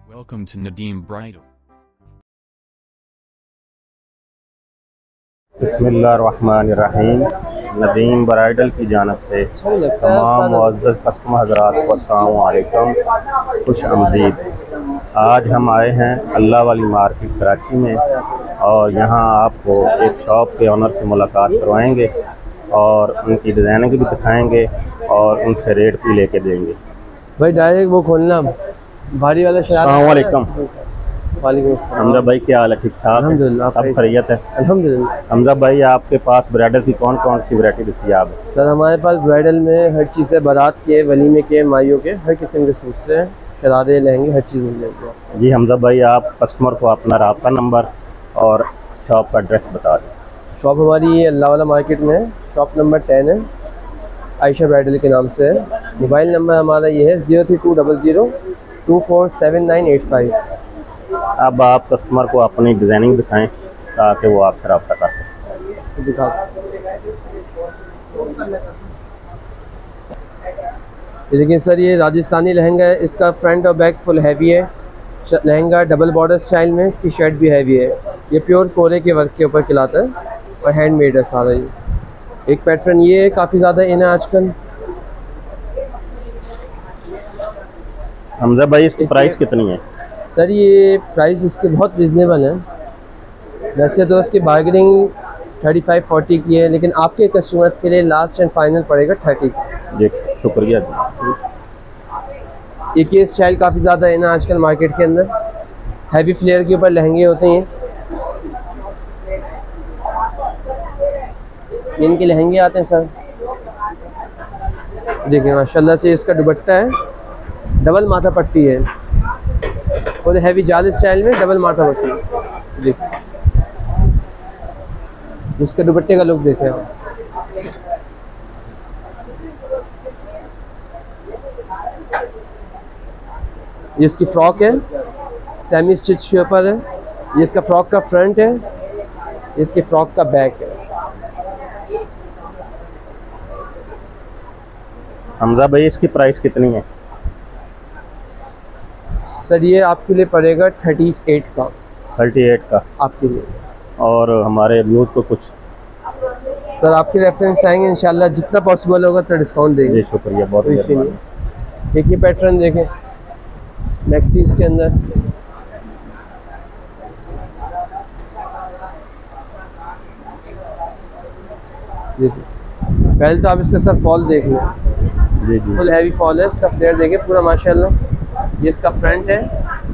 Welcome to Nadeem Bridal. बिस्मिल्लाहिर्रहमानिर्रहीम। Nadeem bridal की जानिब से तमाम मुअज़्ज़ज़ कस्टमर हज़रात को अस्सलामु अलैकुम, खुश आमदीद। आज हम आए हैं अल्लाह वाली मार्केट कराची में और यहाँ आपको एक शॉप के ऑनर से मुलाकात करवाएंगे और उनकी डिज़ाइनिंग भी दिखाएंगे और उनसे रेट भी लेके देंगे। भाई डायरेक्ट वो खोलना भारी वाला। अस्सलामु अलैकुम। वालेकुम अस्सलाम। हमजा भाई क्या हाल है? ठीक ठाक? अल्हम्दुलिल्लाह, सब खैरियत है? अल्हम्दुलिल्लाह। हमजा भाई आपके पास ब्राइडल की कौन कौन सी वैरायटी दस्तयाब है? सर हमारे पास ब्राइडल में हर चीज़ है, बारात के, वलीमे के, माइयों के, हर किस्म के सूट से शरारे, लहंगे, हर चीज़ मिल जाएगी। जी हमजा भाई आप कस्टमर को अपना राब्ता नंबर और शॉप का एड्रेस बता दें। शॉप हमारी ये अल्लाह वाला मार्केट में है, शॉप नंबर 10 है, आयशा ब्राइडल के नाम से है। मोबाइल नंबर हमारा ये है 0320024798 अब आप कस्टमर को अपनी डिज़ाइनिंग दिखाएं ताकि वो आपसे रब्ता कर सकें। दिखा। देखिए सर, ये राजस्थानी लहंगा है, इसका फ्रंट और बैक फुल हैवी है। लहंगा डबल बॉर्डर स्टाइल में, इसकी शर्ट भी हैवी है। ये प्योर कोरे के वर्क के ऊपर खिलाता है और हैंडमेड है सारा। ये एक पैटर्न ये है, काफ़ी ज़्यादा इन है आजकल। हमजा भाई इसकी प्राइस कितनी है? सर ये प्राइस इसके बहुत रिजनेबल है, वैसे तो इसकी बार्गेनिंग 35-40 की है, लेकिन आपके कस्टमर्स के लिए लास्ट एंड फाइनल पड़ेगा 30। जी शुक्रिया जी। एक ये स्टाइल काफ़ी ज़्यादा है ना आजकल मार्केट के अंदर, हैवी फ्लेयर के ऊपर लहंगे होते हैं। इनके लहंगे आते हैं सर, देखिए माशाल्लाह से। इसका दुपट्टा है, डबल माथा पट्टी है, और हैवी जाल स्टाइल में डबल माथा पट्टी। देखिए इसके दुपट्टे का लुक देखें आप। ये इसकी फ्रॉक है, सेमी स्टिच के ऊपर है। ये इसका फ्रॉक का फ्रंट है, इसके फ्रॉक का बैक है। हमजा भाई इसकी प्राइस कितनी है? सर ये आपके लिए पड़ेगा 38 का। 38 का आपके लिए। और हमारे व्यूज़ को कुछ सर आपके रेफरेंस आएंगे इंशाल्लाह, जितना पॉसिबल होगा तो डिस्काउंट देंगे। जी शुक्रिया, बहुत मेहरबानी। देखिए पैटर्न देखें मैक्सीज के अंदर। देखिए पहले तो आप इसका सर फॉल देख लें। जी जी। फुल हैवी फॉल है, इसका फ्लेयर देखिए पूरा माशाल्लाह। ये इसका फ्रंट है,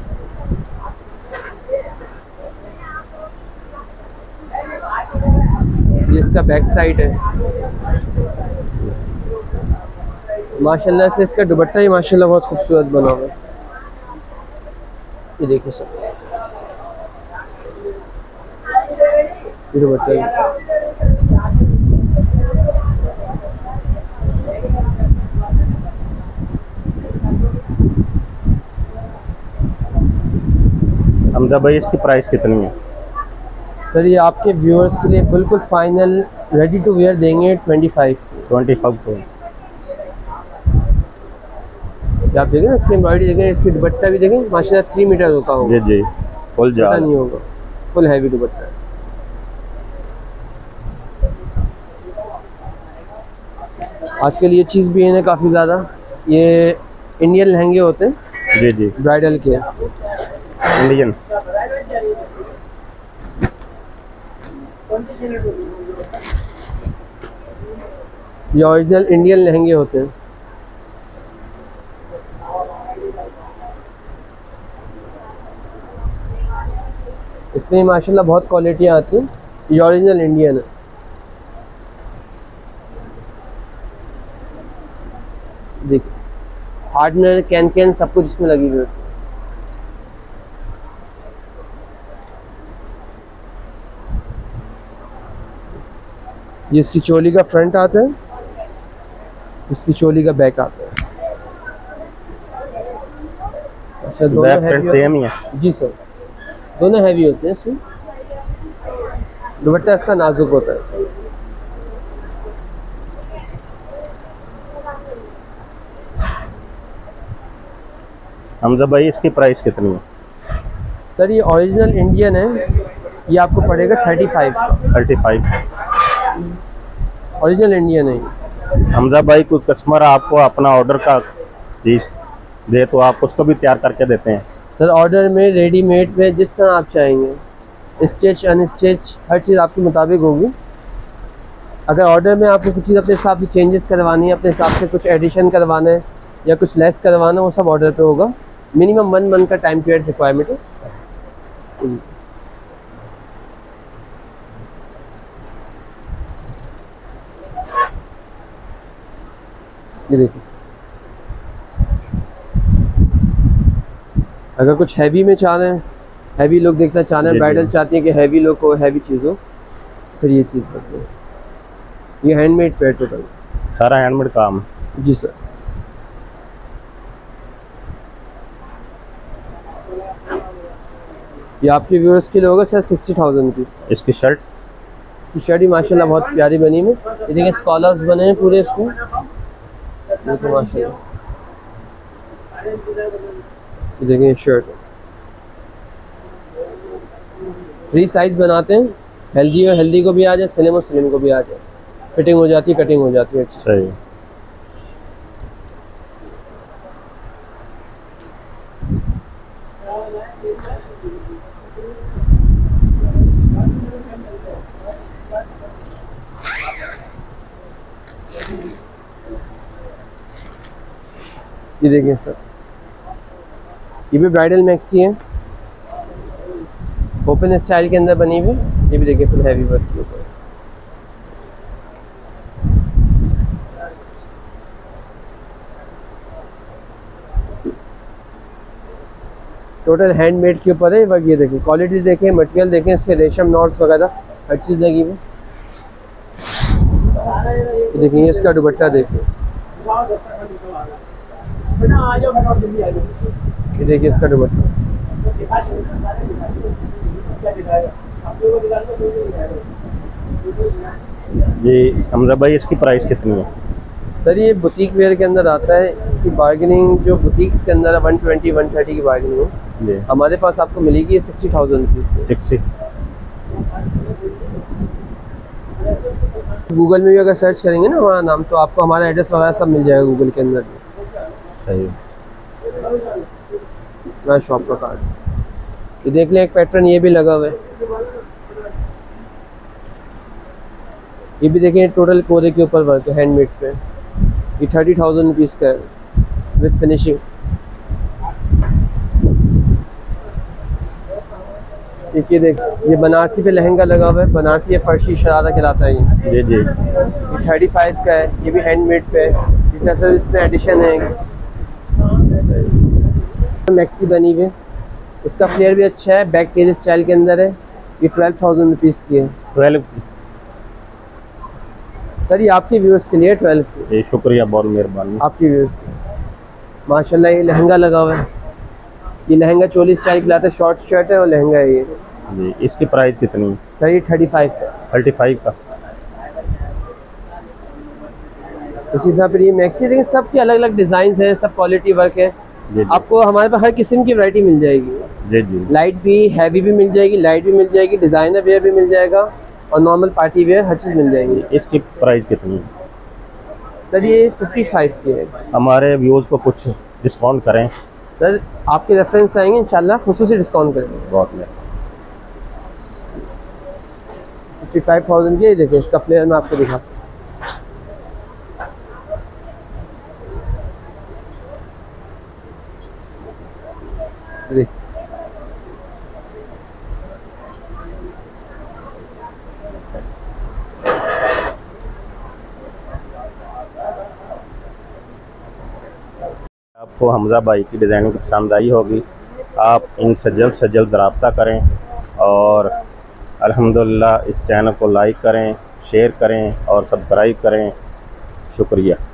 ये इसका बैक साइड है। माशाल्लाह से इसका दुपट्टा ही माशाल्लाह बहुत खूबसूरत बना हुआ है। ये देखिए सर, ये दुपट्टा। हमजा भाई इसकी प्राइस कितनी है? सर ये आपके व्यूअर्स के लिए बिल्कुल फाइनल रेडी टू वेयर देंगे 25 को। आप देखें ना, इसकी एम्ब्रॉयडरी देखें, इसकी दुपट्टा भी देखें माशाल्लाह 3 मीटर होता होगा। जी जी, फुल जाल नहीं होगा, फुल हैवी दुपट्टा है। आजकल ये चीज़ भी है ना काफ़ी ज़्यादा, ये इंडियन लहंगे होते हैं। जी जी, ब्राइडल के इंडियन। ये ओरिजिनल इंडियन लहंगे होते हैं। इसमें माशाल्लाह बहुत क्वालिटियाँ आती हैं। ये ओरिजिनल इंडियन है। देखिए हार्डनर, कैन सब कुछ इसमें लगी हुई होती है। ये इसकी चोली का फ्रंट आता है, इसकी चोली का बैक आता है। अच्छा दोनों हैवी सेम ही है? जी सर, दोनों हैवी होते हैं। इसमें दुपट्टा इसका नाजुक होता है। हमजा भाई इसकी प्राइस कितनी है? सर ये ओरिजिनल इंडियन है, ये आपको पड़ेगा 35। 35 ओरिजिनल इंडियन है। हमजा भाई कोई कस्टमर आपको अपना ऑर्डर का पीस दे तो आप उसको भी तैयार करके देते हैं? सर ऑर्डर में रेडीमेड में जिस तरह आप चाहेंगे, स्टिच अनस्टिच हर चीज़ आपके मुताबिक होगी। अगर ऑर्डर में आपको कुछ चीज़ अपने हिसाब से चेंजेस करवानी है, अपने हिसाब से कुछ एडिशन करवाना है या कुछ लेस करवाना है, वो सब ऑर्डर पे होगा। मिनिमम 1 मंथ का टाइम पीरियड रिक्वायरमेंट है। ये देखिए, अगर कुछ हैवी में चाह रहे हैं, हैवी लुक देखना चाह रहे हैं, ब्राइडल चाहती हैं कि हैवी लुक हो, हैवी चीज़ हो, फिर ये चीज़ करते हैं। ये हैंडमेड पे टोटल सारा हैंडमेड काम? जी सर। ये आपके व्यूअर्स के लिए होगा सर 60,000 रुपीज़। इसकी शर्ट भी माशाल्लाह बहुत प्यारी बनी है। ये देखिए स्कॉलर्स बने हैं पूरे इसमें, देखिए माशाल्लाह। ये देखिए शर्ट फ्री साइज बनाते हैं, हेल्दी और हेल्दी को भी आ जाए, स्लिम और स्लिम को भी आ जाए, फिटिंग हो जाती है, कटिंग हो जाती है अच्छी। सही। ये देखिए सर, ये भी ब्राइडल मैक्सी है, ओपन स्टाइल के अंदर बनी हुई। ये भी देखिए फुल हैवी वर्क के ऊपर। टोटल हैंडमेड के ऊपर है वर्क। ये देखिए क्वालिटी देखें, मटेरियल देखें, इसके रेशम नॉट्स वगैरह हर चीज़ लगी हुई। ये देखिए इसका दुपट्टा देखिए, ये देखिए इसका दुपट्टा। ये हमजा भाई इसकी प्राइस कितनी है? सर ये बुटीक वेयर के अंदर आता है। इसकी बार्गेनिंग जो बुटीक्स के अंदर है 120-130 की बार्गेनिंग है, हमारे पास आपको मिलेगी 60,000 रुपीज़। 60। गूगल में भी अगर सर्च करेंगे ना हमारा नाम, तो आपको हमारा एड्रेस वगैरह सब मिल जाएगा गूगल के अंदर। सही। मैं शॉप का कार्ड, ये देख लें एक पैटर्न ये भी लगा हुआ है। ये भी देखें टोटल कोरे के ऊपर वर्क है हैंडमेड पे। ये 30,000 रुपीज़ का है विद फिनिशिंग। ठीक है, देख ये बनारसी पे लहंगा लगा हुआ है, बनारसी या फर्शी शरारा कहलाता है ये। जी। ये 35 का है, ये भी हैंडमेड पे है। ये सर इसमें एडिशन है, मैक्सी बनी हुई है, इसका फ्लेयर भी अच्छा है, बैक टेल स्टाइल के अंदर है। ये 12,000 रुपीज़ की है। 12 सर ये आपके व्यूअर्स के लिए 12 की। जी शुक्रिया, बहुत मेहरबानी आपके व्यूअर्स के माशाल्लाह। ये लहंगा लगा हुआ है, ये लहंगा चोली स्टाइल खिलाता है, शॉर्ट शर्ट है और लहंगा है ये जी। इसकी प्राइस कितनी? सर ये 35 का। 35 का। इसी तरह फिर ये मैक्सी देखिए, सबके अलग अलग डिज़ाइन है, सब क्वालिटी वर्क है। जी। आपको हमारे पास हर किस्म की वैरायटी मिल जाएगी। जी। लाइट भी हैवी भी मिल जाएगी, लाइट भी मिल जाएगी, डिज़ाइनर वेयर भी मिल जाएगा और नॉर्मल पार्टी वेयर हर चीज़ मिल जाएगी। इसकी प्राइस कितनी है? सर ये 55 की है। हमारे व्यूज़ को कुछ डिस्काउंट करें। सर आपके रेफरेंस आएंगे इंशाल्लाह खुसूसी डिस्काउंट करेंगे। बहुत मेहरबानी। 55,000 की। देखिए इसका फ्लेयर मैं आपको दिखाता हूँ। आपको हमजा भाई की डिज़ाइनिंग पसंद आई होगी, आप इनसे जल्द से जल्द रब्ता करें और अल्हम्दुलिल्लाह इस चैनल को लाइक करें, शेयर करें और सब्सक्राइब करें। शुक्रिया।